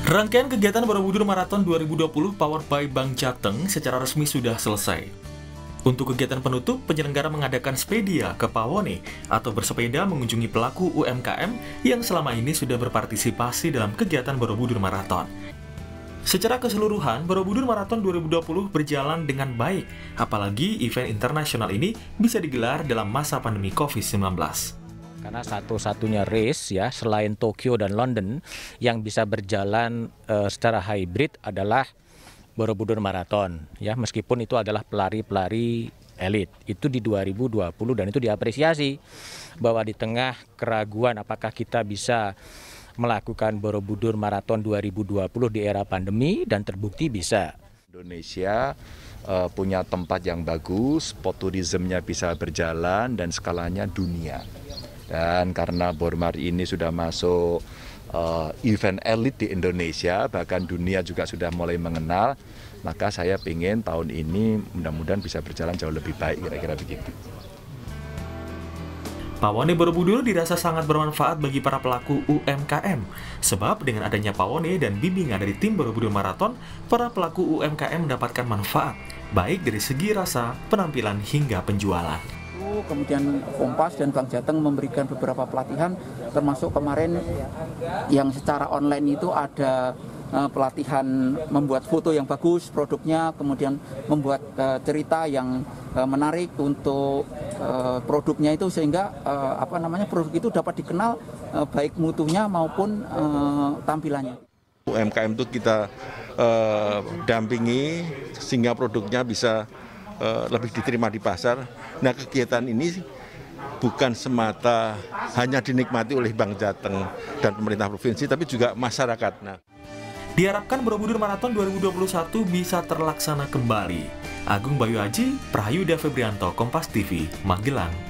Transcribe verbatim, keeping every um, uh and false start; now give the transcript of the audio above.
Rangkaian kegiatan Borobudur Marathon dua ribu dua puluh Powered by Bank Jateng secara resmi sudah selesai. Untuk kegiatan penutup, penyelenggara mengadakan sepedia ke Pawone atau bersepeda mengunjungi pelaku U M K M yang selama ini sudah berpartisipasi dalam kegiatan Borobudur Marathon. Secara keseluruhan, Borobudur Marathon dua ribu dua puluh berjalan dengan baik, apalagi event internasional ini bisa digelar dalam masa pandemi covid sembilan belas. Karena satu-satunya race ya selain Tokyo dan London yang bisa berjalan uh, secara hybrid adalah Borobudur Marathon ya, meskipun itu adalah pelari-pelari elit. Itu di dua ribu dua puluh dan itu diapresiasi bahwa di tengah keraguan apakah kita bisa melakukan Borobudur Marathon dua ribu dua puluh di era pandemi, dan terbukti bisa. Indonesia uh, punya tempat yang bagus, spot tourismnya bisa berjalan dan skalanya dunia. Dan karena Bormar ini sudah masuk uh, event elit di Indonesia, bahkan dunia juga sudah mulai mengenal, maka saya ingin tahun ini mudah-mudahan bisa berjalan jauh lebih baik, kira-kira begitu. Pawone Borobudur dirasa sangat bermanfaat bagi para pelaku U M K M, sebab dengan adanya Pawone dan bimbingan dari tim Borobudur Marathon, para pelaku U M K M mendapatkan manfaat, baik dari segi rasa, penampilan, hingga penjualan. Kemudian Kompas dan Bank Jateng memberikan beberapa pelatihan, termasuk kemarin yang secara online itu ada uh, pelatihan membuat foto yang bagus produknya, kemudian membuat uh, cerita yang uh, menarik untuk uh, produknya itu, sehingga uh, apa namanya produk itu dapat dikenal uh, baik mutunya maupun uh, tampilannya. U M K M itu kita uh, dampingi sehingga produknya bisa uh, lebih diterima di pasar. Nah, kegiatan ini bukan semata hanya dinikmati oleh Bank Jateng dan pemerintah provinsi, tapi juga masyarakat. Nah, diharapkan Borobudur Marathon dua ribu dua puluh satu bisa terlaksana kembali. Agung Bayu Aji, Prayuda Febrianto, Kompas T V, Magelang.